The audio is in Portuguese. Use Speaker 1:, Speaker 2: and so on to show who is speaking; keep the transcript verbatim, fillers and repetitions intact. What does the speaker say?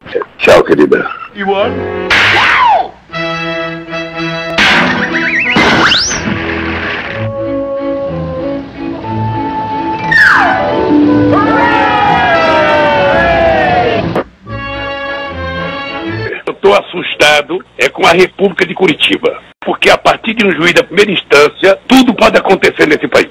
Speaker 1: Tchau, querida.
Speaker 2: E what?
Speaker 1: Eu tô assustado é com a República de Curitiba, porque a partir de um juiz da primeira instância, tudo pode acontecer nesse país.